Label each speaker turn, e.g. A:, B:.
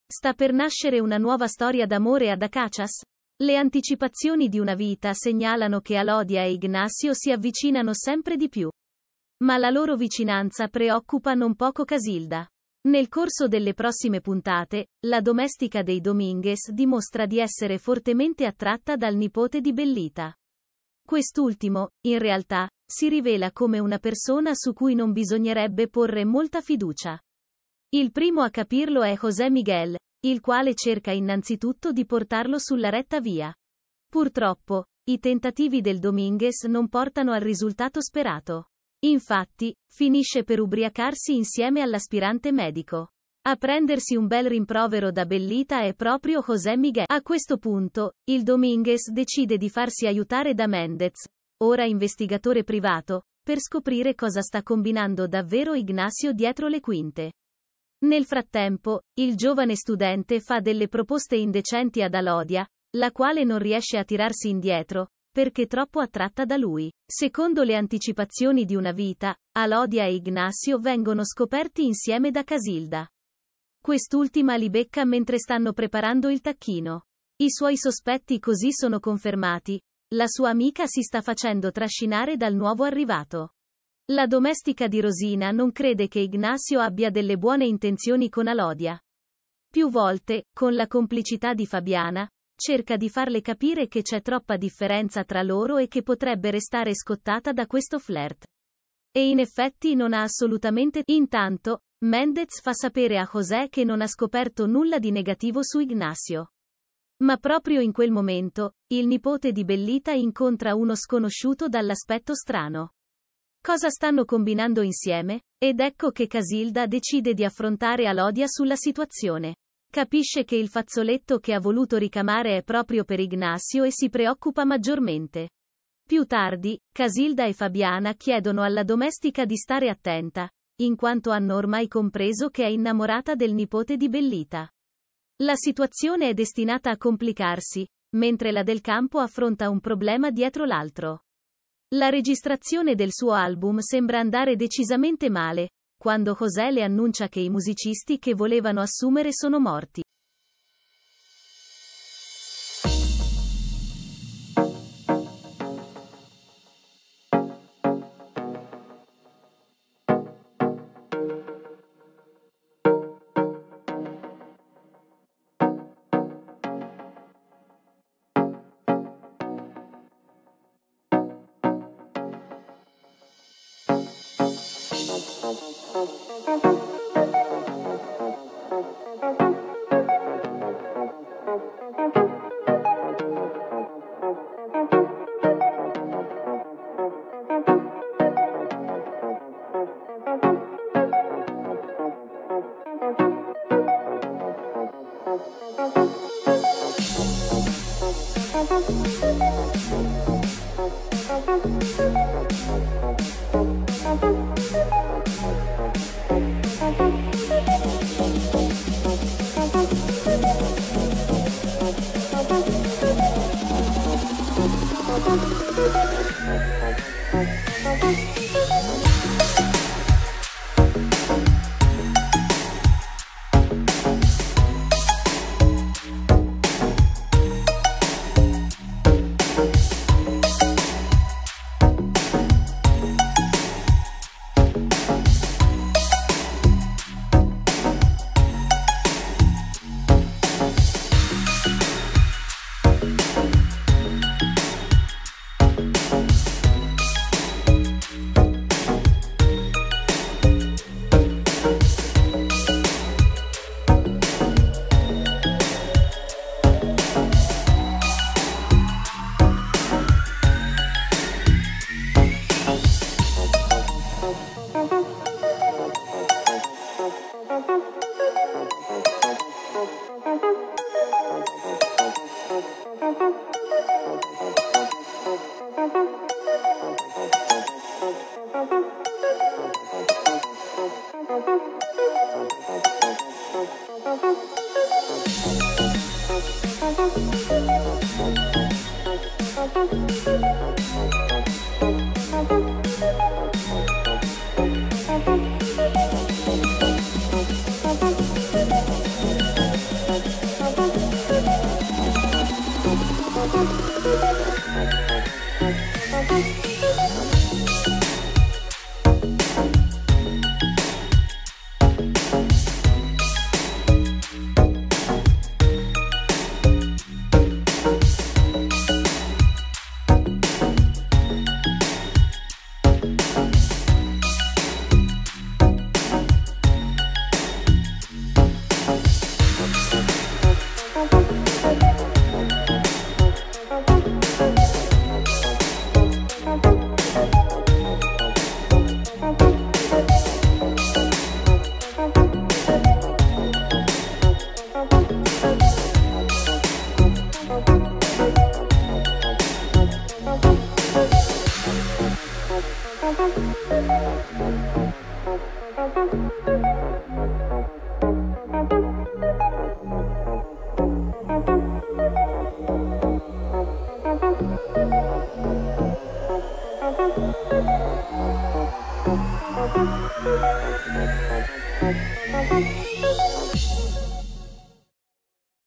A: Sta per nascere una nuova storia d'amore ad Acacias? Le anticipazioni di una vita segnalano che Alodia e Ignacio si avvicinano sempre di più. Ma la loro vicinanza preoccupa non poco Casilda. Nel corso delle prossime puntate, la domestica dei Dominguez dimostra di essere fortemente attratta dal nipote di Bellita. Quest'ultimo, in realtà, si rivela come una persona su cui non bisognerebbe porre molta fiducia. Il primo a capirlo è José Miguel, il quale cerca innanzitutto di portarlo sulla retta via. Purtroppo, i tentativi del Dominguez non portano al risultato sperato. Infatti, finisce per ubriacarsi insieme all'aspirante medico. A prendersi un bel rimprovero da Bellita è proprio José Miguel. A questo punto, il Dominguez decide di farsi aiutare da Mendez, ora investigatore privato, per scoprire cosa sta combinando davvero Ignacio dietro le quinte. Nel frattempo, il giovane studente fa delle proposte indecenti ad Alodia, la quale non riesce a tirarsi indietro, perché troppo attratta da lui. Secondo le anticipazioni di una vita, Alodia e Ignacio vengono scoperti insieme da Casilda. Quest'ultima li becca mentre stanno preparando il tacchino. I suoi sospetti così sono confermati. La sua amica si sta facendo trascinare dal nuovo arrivato. La domestica di Rosina non crede che Ignacio abbia delle buone intenzioni con Alodia. Più volte, con la complicità di Fabiana, cerca di farle capire che c'è troppa differenza tra loro e che potrebbe restare scottata da questo flirt. E in effetti non ha assolutamente. Intanto, Mendez fa sapere a José che non ha scoperto nulla di negativo su Ignacio. Ma proprio in quel momento, il nipote di Bellita incontra uno sconosciuto dall'aspetto strano. Cosa stanno combinando insieme? Ed ecco che Casilda decide di affrontare Alodia sulla situazione. Capisce che il fazzoletto che ha voluto ricamare è proprio per Ignacio e si preoccupa maggiormente. Più tardi, Casilda e Fabiana chiedono alla domestica di stare attenta, in quanto hanno ormai compreso che è innamorata del nipote di Bellita. La situazione è destinata a complicarsi, mentre la del campo affronta un problema dietro l'altro. La registrazione del suo album sembra andare decisamente male, quando José le annuncia che i musicisti che volevano assumere sono morti.